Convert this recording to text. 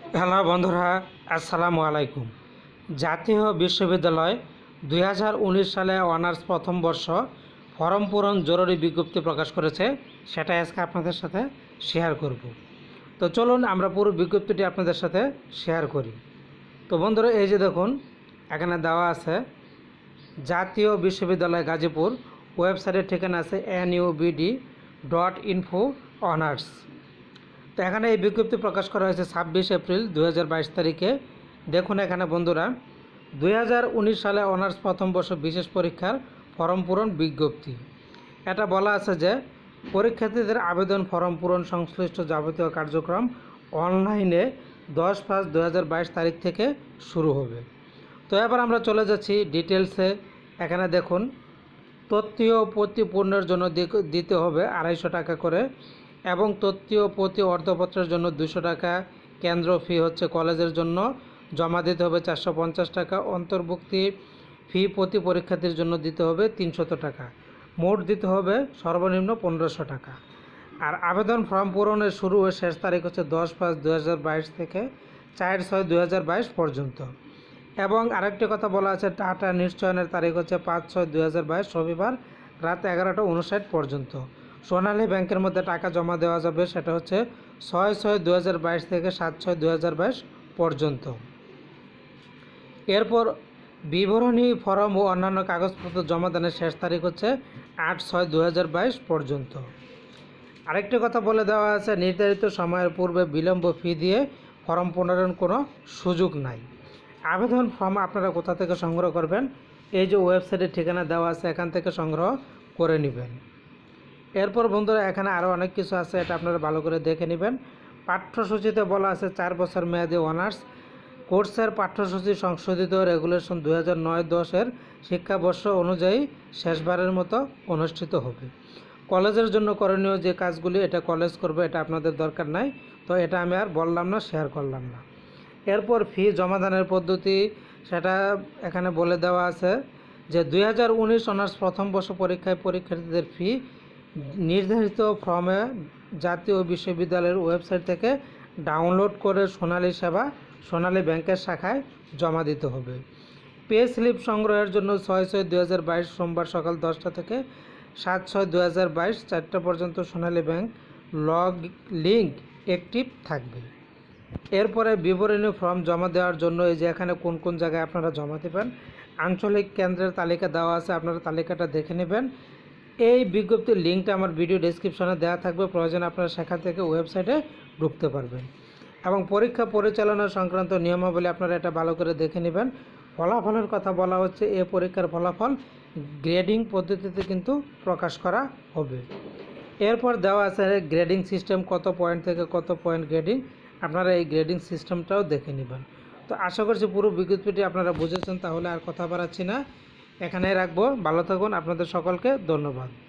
Hello বন্ধুরা, আসসালামু আলাইকুম। জাতীয় বিশ্ববিদ্যালয় 2019 সালে অনার্স প্রথম বর্ষ ফরম পূরণ জরুরি বিজ্ঞপ্তি প্রকাশ করেছে, সেটাই আজকে আপনাদের সাথে শেয়ার করব। তো চলুন আমরা পুরো বিজ্ঞপ্তিটি আপনাদের সাথে শেয়ার করি। তো বন্ধুরা, এই যে দেখুন, এখানে দেওয়া আছে জাতীয় বিশ্ববিদ্যালয় গাজীপুর, ওয়েবসাইটের ঠিকানা আছে nubd.info অনার্স। তো এখানে এই বিজ্ঞপ্তি প্রকাশ করা হয়েছে 26 এপ্রিল 2022 তারিখে। দেখুন এখানে বন্ধুরা, 2019 সালে অনার্স প্রথম বর্ষ বিশেষ পরীক্ষার ফর্ম পূরণ বিজ্ঞপ্তি। এটা বলা আছে যে পরীক্ষার্থীদের আবেদন ফর্ম পূরণ সংশ্লিষ্ট যাবতীয় কার্যক্রম অনলাইনে 10/5/2022 তারিখ থেকে শুরু হবে। তো এবার আমরা চলে যাচ্ছি ডিটেলসে। এখানে দেখুন, তথ্য প্রতি পূর্ণের জন্য দিতে হবে 250 টাকা করে, এবং তথ্য প্রতি অর্ধপত্রের জন্য 200 টাকা। কেন্দ্র ফি হচ্ছে কলেজের জন্য জমা দিতে হবে 450 টাকা। অন্তর্ভুক্তি ফি প্রতি পরীক্ষার্থীর জন্য দিতে হবে 300 টাকা। মোট দিতে হবে সর্বনিম্ন 1500 টাকা। আর আবেদন ফর্ম পূরণের শুরু ও শেষ তারিখ হচ্ছে 10/5/2022 থেকে 4/6/2022 পর্যন্ত। এবং আরেকটি কথা বলা আছে, টাকা নিশ্চয়নের তারিখ হচ্ছে 5/6/2022 রবিবার রাত 11:59 পর্যন্ত। সোনালী ব্যাংকের মধ্যে টাকা জমা দেওয়া যাবে, সেটা হচ্ছে 6/6/2022 থেকে 7/6/2022 পর্যন্ত। এরপর বিবরণী ফর্ম ও অন্যান্য কাগজপত্র জমাদানের শেষ তারিখ হচ্ছে 8/6/2022 পর্যন্ত। আরেকটি কথা বলে দেওয়া আছে, নির্ধারিত সময়ের পূর্বে বিলম্ব ফি দিয়ে ফর্ম পূরণের কোনো সুযোগ নাই। আবেদন ফর্ম আপনারা কোথা থেকে সংগ্রহ করবেন? এই যে ওয়েবসাইটের ঠিকানা দেওয়া আছে, এখান থেকে সংগ্রহ করে নেবেন। এরপর বন্ধুরা, এখানে আরও অনেক কিছু আছে, এটা আপনারা ভালো করে দেখে নেবেন। পাঠ্যসূচিতে বলা আছে 4 বছর মেয়াদী অনার্স কোর্সের পাঠ্যসূচি সংশোধিত রেগুলেশন 2009-10 শিক্ষাবর্ষ অনুযায়ী শেষবারের মতো অনুষ্ঠিত হবে। কলেজের জন্য করণীয় যে কাজগুলি, এটা কলেজ করবে, এটা আপনাদের দরকার নাই, তো এটা আমি আর বললাম না, শেয়ার করলাম না। এরপর ফি জমাদানের পদ্ধতি, সেটা এখানে বলে দেওয়া আছে যে 2019 অনার্স প্রথম বর্ষ পরীক্ষায় পরীক্ষার্থীদের ফি নির্ধারিত ফর্মে জাতীয় বিশ্ববিদ্যালয়ের ওয়েবসাইট থেকে ডাউনলোড করে সোনালী ব্যাংকের শাখায় জমা দিতে হবে। পে স্লিপ সংগ্রহের জন্য 6/6/2022 সোমবার সকাল 10টা থেকে 7/6/2022 4টা পর্যন্ত সোনালী ব্যাংক লিঙ্ক অ্যাক্টিভ থাকবে। এরপরে বিবরণী ফর্ম জমা দেওয়ার জন্য এই যে এখানে কোন কোন জায়গায় আপনারা জমা দেবেন, আঞ্চলিক কেন্দ্রের তালিকা দেওয়া আছে, আপনারা তালিকাটা দেখে নেবেন। এই বিজ্ঞপ্তির লিঙ্কটা আমার ভিডিও ডেসক্রিপশনে দেওয়া থাকবে, প্রয়োজন আপনারা সেখান থেকে ওয়েবসাইটে ঢুকতে পারবেন। এবং পরীক্ষা পরিচালনা সংক্রান্ত নিয়মাবলী আপনারা এটা ভালো করে দেখে নেবেন। ফলাফলের কথা বলা হচ্ছে, এই পরীক্ষার ফলাফল গ্রেডিং পদ্ধতিতে কিন্তু প্রকাশ করা হবে। এরপর দেওয়া আছে গ্রেডিং সিস্টেম, কত পয়েন্ট থেকে কত পয়েন্ট গ্রেডিং, আপনারা এই গ্রেডিং সিস্টেমটাও দেখে নেবেন। তো আশা করছি পুরো বিজ্ঞপ্তিটি আপনারা বুঝেছেন, তাহলে আর কথা বাড়াচ্ছি না, এখানেই রাখবো। ভালো থাকুন, আপনাদের সকলকে ধন্যবাদ।